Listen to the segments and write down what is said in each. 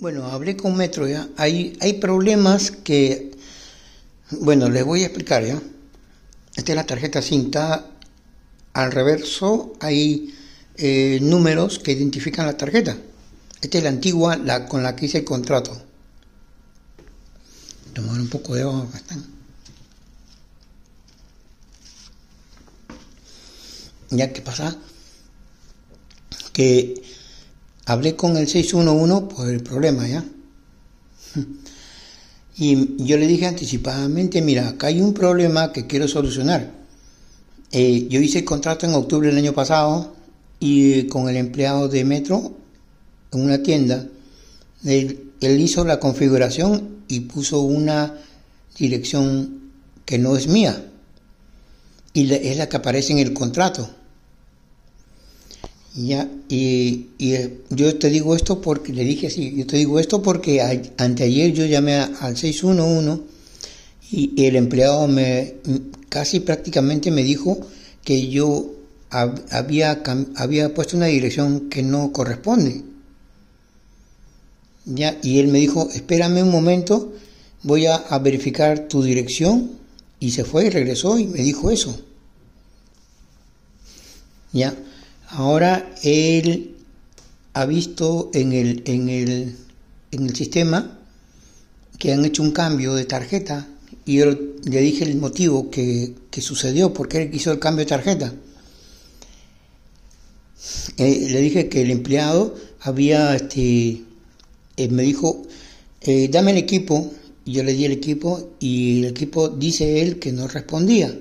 Bueno, hablé con Metro ya. Hay problemas que, bueno, les voy a explicar ya. Esta es la tarjeta SIM, está al reverso, hay números que identifican la tarjeta. Esta es la antigua, la con la que hice el contrato. Tomar un poco de agua, acá están. Ya, ¿qué pasa? Que hablé con el 611 por el problema, ¿ya? Y yo le dije anticipadamente, mira, acá hay un problema que quiero solucionar. Yo hice el contrato en octubre del año pasado y con el empleado de Metro en una tienda, él hizo la configuración y puso una dirección que no es mía y es la que aparece en el contrato. Ya, y yo te digo esto porque le dije así, yo te digo esto porque anteayer yo llamé al 611 y el empleado casi prácticamente me dijo que yo había puesto una dirección que no corresponde. Ya, y él me dijo, espérame un momento, voy a verificar tu dirección, y se fue y regresó y me dijo eso. Ya. Ahora él ha visto en el sistema que han hecho un cambio de tarjeta y yo le dije el motivo que sucedió, porque él hizo el cambio de tarjeta. Le dije que el empleado me dijo, dame el equipo, y yo le di el equipo y el equipo dice él que no respondía.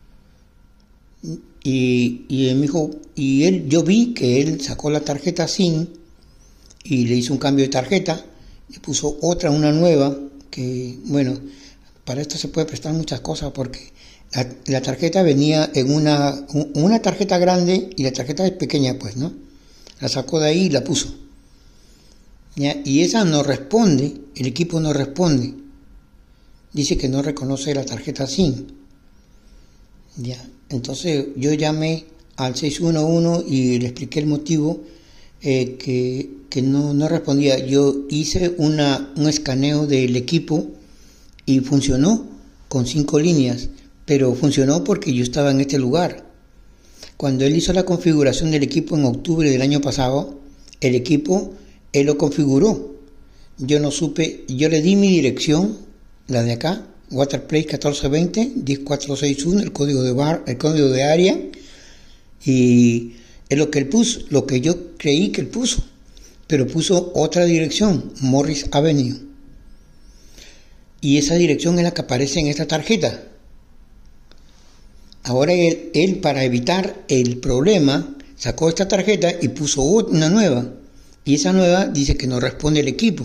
Y él me dijo, yo vi que él sacó la tarjeta SIM y le hizo un cambio de tarjeta, le puso una nueva, que bueno, para esto se puede prestar muchas cosas porque la tarjeta venía en una tarjeta grande y la tarjeta es pequeña, pues, ¿no? La sacó de ahí y la puso. ¿Ya? Y esa no responde, el equipo no responde, dice que no reconoce la tarjeta SIM. Ya. Entonces yo llamé al 611 y le expliqué el motivo que no respondía. Yo hice un escaneo del equipo y funcionó con 5 líneas, pero funcionó porque yo estaba en este lugar. Cuando él hizo la configuración del equipo en octubre del año pasado, el equipo, él lo configuró. Yo no supe, yo le di mi dirección, la de acá, Waterplace 1420 10461, el código de área, y es lo que él puso, lo que yo creí que él puso, pero puso otra dirección, Morris Avenue, y esa dirección es la que aparece en esta tarjeta. Ahora él para evitar el problema sacó esta tarjeta y puso una nueva, y esa nueva dice que no responde el equipo.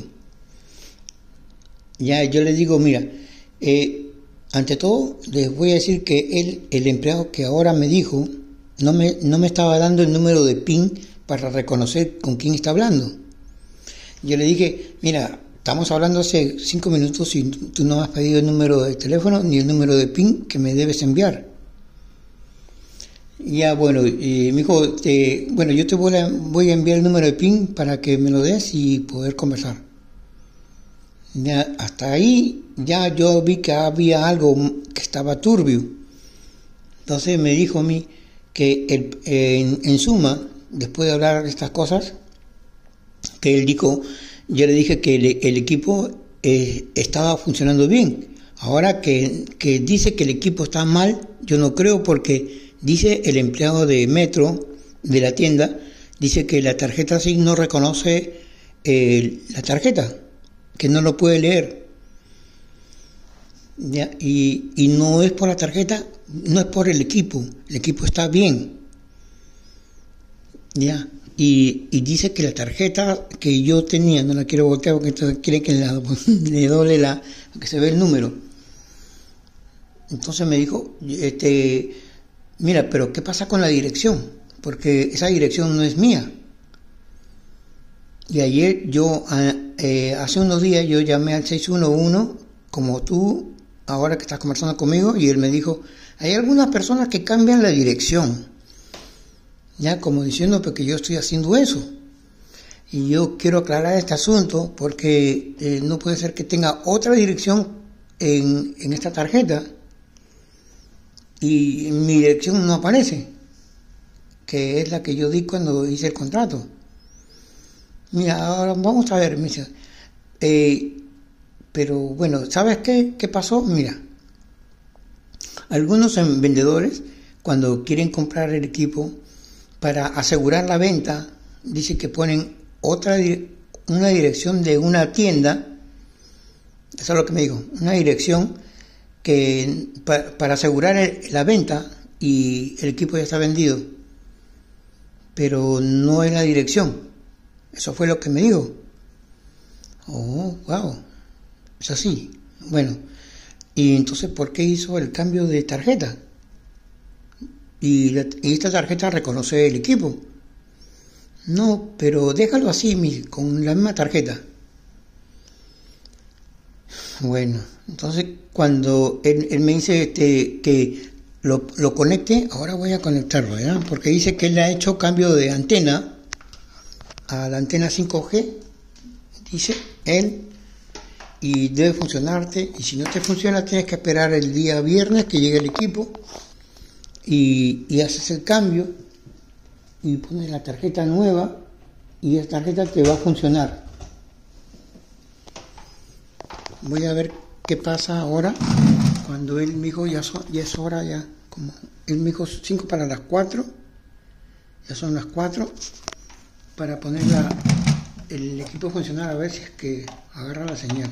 Ya yo le digo, mira, ante todo les voy a decir que el empleado que ahora me dijo no me estaba dando el número de PIN para reconocer con quién está hablando. Yo le dije, mira, estamos hablando hace 5 minutos y tú no has pedido el número de teléfono ni el número de PIN que me debes enviar. Ya, bueno, y me dijo, bueno, yo te voy a enviar el número de PIN para que me lo des y poder conversar. Ya, hasta ahí ya yo vi que había algo que estaba turbio. Entonces me dijo a mí que en suma, después de hablar de estas cosas, que él dijo, yo le dije que el equipo estaba funcionando bien. Ahora que dice que el equipo está mal, yo no creo, porque dice el empleado de Metro, de la tienda, dice que la tarjeta SIM no reconoce la tarjeta, que no lo puede leer. ¿Ya? Y no es por la tarjeta, no es por el equipo está bien. ¿Ya? Y dice que la tarjeta que yo tenía, no la quiero voltear porque entonces quiere que le doble que se ve el número. Entonces me dijo, mira, pero ¿qué pasa con la dirección? Porque esa dirección no es mía. Y ayer hace unos días yo llamé al 611, como tú, ahora que estás conversando conmigo, y él me dijo, hay algunas personas que cambian la dirección, ya como diciendo porque yo estoy haciendo eso. Y yo quiero aclarar este asunto porque no puede ser que tenga otra dirección en esta tarjeta y mi dirección no aparece, que es la que yo di cuando hice el contrato. Mira, ahora vamos a ver, me dice, pero bueno, ¿sabes qué pasó? Mira, algunos vendedores, cuando quieren comprar el equipo, para asegurar la venta, dice que ponen una dirección de una tienda, eso es lo que me dijo, una dirección que para asegurar la venta y el equipo ya está vendido, pero no es la dirección. Eso fue lo que me dijo. Oh, wow, es así. Bueno, y entonces, ¿por qué hizo el cambio de tarjeta? Y esta tarjeta reconoce el equipo. No, pero déjalo así, con la misma tarjeta. Bueno, entonces cuando él me dice que lo conecte, ahora voy a conectarlo, ¿ya? Porque dice que él ha hecho cambio de antena a la antena 5G, dice él, y debe funcionarte, y si no te funciona tienes que esperar el día viernes que llegue el equipo y haces el cambio y pones la tarjeta nueva y esa tarjeta te va a funcionar. Voy a ver qué pasa ahora cuando él me dijo ya es hora, ya como él me dijo 5 para las 4, ya son las 4, para poner el equipo a funcionar, a ver si es que agarra la señal.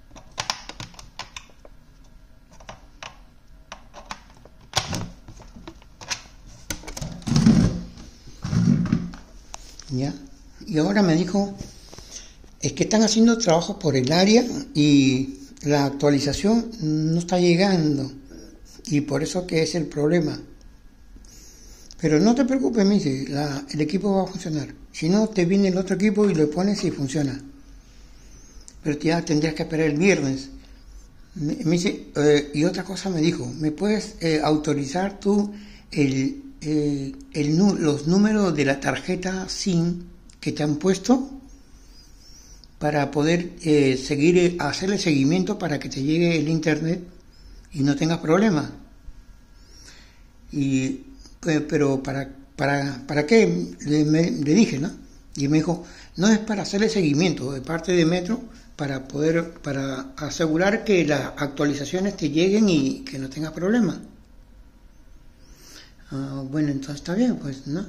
¿Ya? Y ahora me dijo, es que están haciendo trabajos por el área y la actualización no está llegando y por eso que es el problema. Pero no te preocupes, me dice, el equipo va a funcionar. Si no, te viene el otro equipo y lo pones y funciona. Pero ya tendrías que esperar el viernes. Me dice, y otra cosa me dijo, ¿me puedes autorizar tú los números de la tarjeta SIM que te han puesto para poder hacerle seguimiento para que te llegue el internet y no tengas problemas? Y pero ¿para qué? Le dije, ¿no? Y me dijo, no es para hacerle seguimiento de parte de Metro, para asegurar que las actualizaciones te lleguen y que no tengas problemas. Bueno, entonces está bien, pues, ¿no?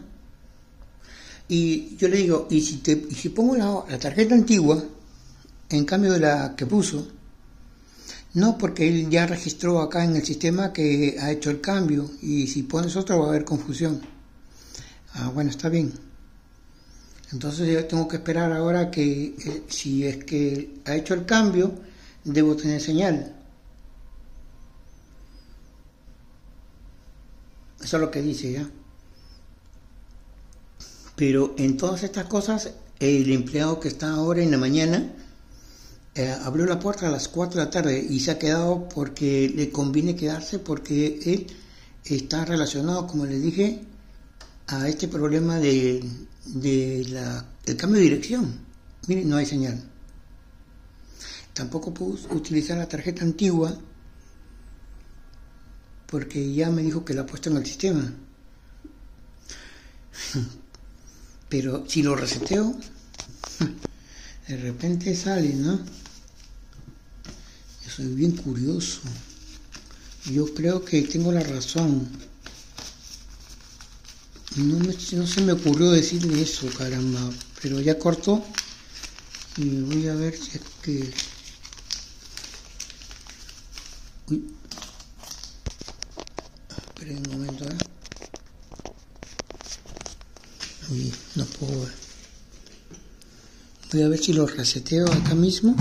Y yo le digo, y si pongo la tarjeta antigua, en cambio de la que puso, no, porque él ya registró acá en el sistema que ha hecho el cambio, y si pones otra va a haber confusión. Bueno, está bien. Entonces yo tengo que esperar ahora que si es que ha hecho el cambio, debo tener señal. Eso es lo que dice ya. Pero en todas estas cosas, el empleado que está ahora en la mañana abrió la puerta a las 4 de la tarde y se ha quedado porque le conviene quedarse porque él está relacionado, como les dije, a este problema del cambio de dirección. Miren, no hay señal. Tampoco puedo utilizar la tarjeta antigua porque ya me dijo que la ha puesto en el sistema. Pero si lo reseteo, de repente sale, ¿no? Yo soy bien curioso. Yo creo que tengo la razón. No se me ocurrió decirle eso, caramba. Pero ya cortó. Y voy a ver si es que... Uy. Esperen un momento, ¿eh? Uy, no puedo ver. Voy a ver si lo reseteo acá mismo.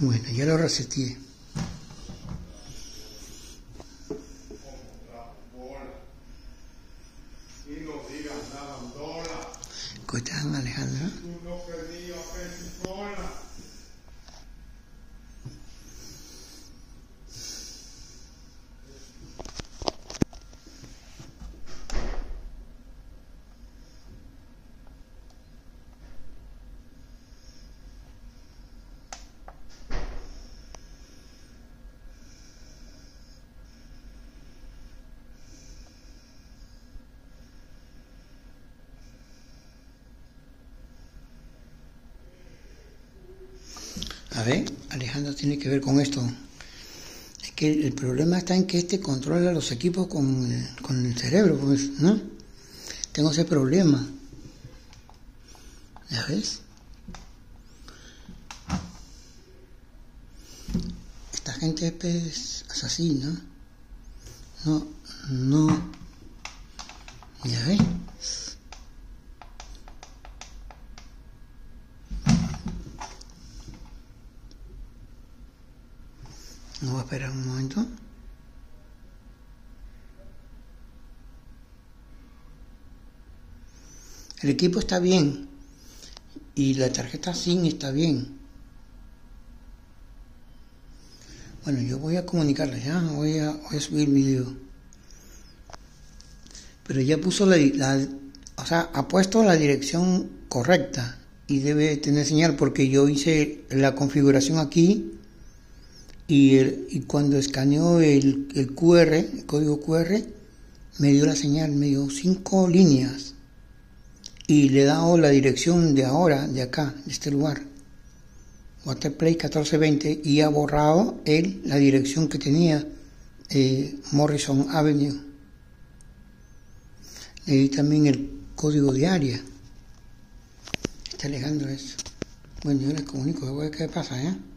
Bueno, ya lo reseteé. ¿Cómo estás, Alejandro? A ver, Alejandro tiene que ver con esto. Es que el problema está en que este controla los equipos con el cerebro, pues, ¿no? Tengo ese problema. ¿Ya ves? Esta gente pues, es así, ¿no? No. ¿Ya ves? No voy a esperar un momento. El equipo está bien y la tarjeta SIM está bien. Bueno, yo voy a comunicarla ya, voy a subir el video. Pero ya puso o sea, ha puesto la dirección correcta y debe tener señal porque yo hice la configuración aquí y cuando escaneó el QR, el código QR, me dio la señal, me dio 5 líneas y le he dado la dirección de ahora, de acá, de este lugar, Waterplay 1420, y ha borrado la dirección que tenía, Morrison Avenue. Le di también el código de área. Está Alejandro eso. Bueno, yo les comunico, a ver qué pasa, ¿eh?